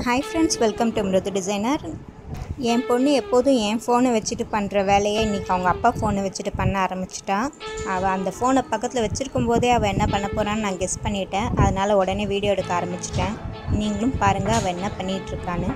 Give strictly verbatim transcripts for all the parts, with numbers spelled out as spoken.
Hi friends, welcome to Mruthu Designer. என் பொண்ணு எப்போதும் என் ஃபோனை வச்சுட்டு பண்ணுற வேலையை இன்றைக்கி அவங்க அப்பா ஃபோனை வச்சுட்டு பண்ண ஆரம்பிச்சிட்டா. அவள் அந்த ஃபோனை பக்கத்தில் வச்சுருக்கும் போதே அவள் என்ன பண்ண போகிறான்னு நான் கெஸ் பண்ணிட்டேன். அதனால் உடனே வீடியோ எடுக்க ஆரம்பிச்சிட்டேன். நீங்களும் பாருங்கள் அவள் என்ன பண்ணிகிட்ருக்கான்னு.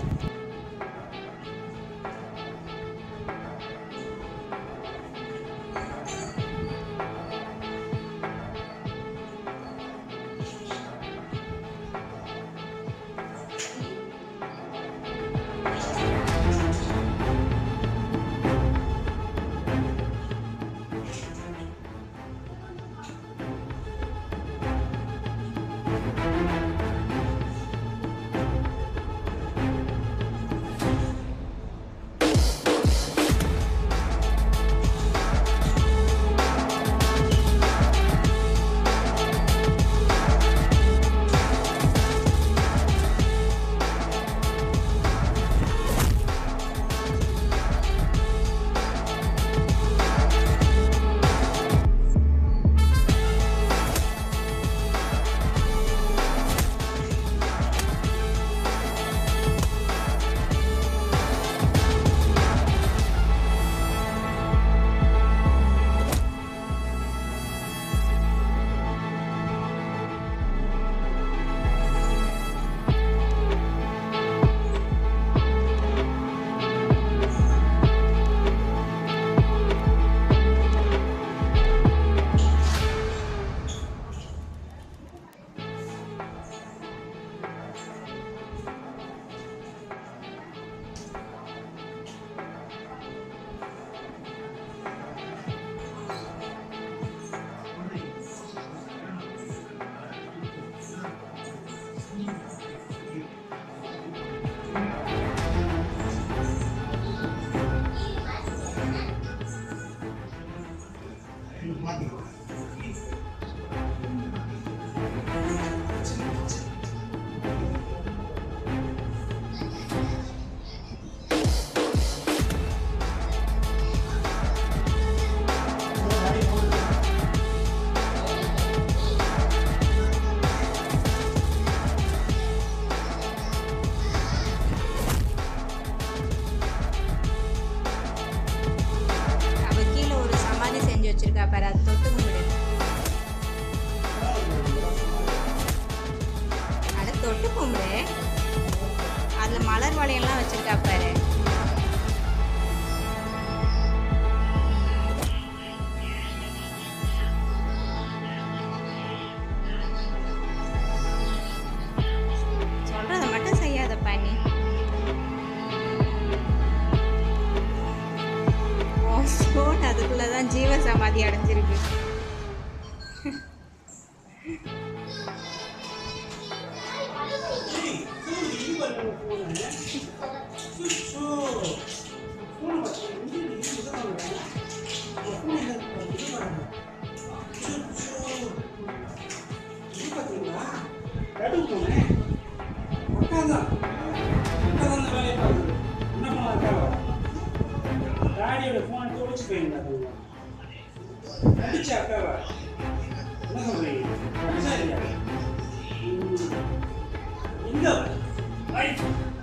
வச்சிருக்கா பாரு, அது தொட்டு கும்பிடு. அதை தொட்டு கும்பிடு. அதுல மலர் வளையெல்லாம் வச்சிருக்கா பாரு. சொல்றத மட்டும் செய்யாத பாணி. ஃபோன் அதுக்குள்ளதான் ஜீவ சமாதி அடைஞ்சிருக்கு. டாடியோட ஃபோன் தோச்சு போயிருந்தாங்க. அடிச்சா அக்காவா? என்ன சொல்றீங்க? அடிச்சா இல்லையா? எங்க?